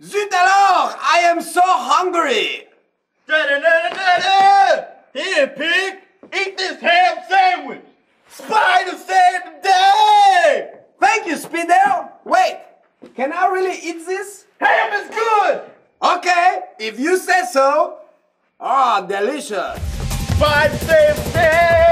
Zut alors! I am so hungry! Here, pig! Eat this ham sandwich! Spider saved the day! Thank you, Speeder! Wait! Can I really eat this? Ham is good! Okay, if you say so. Ah, delicious! Spider saved the day!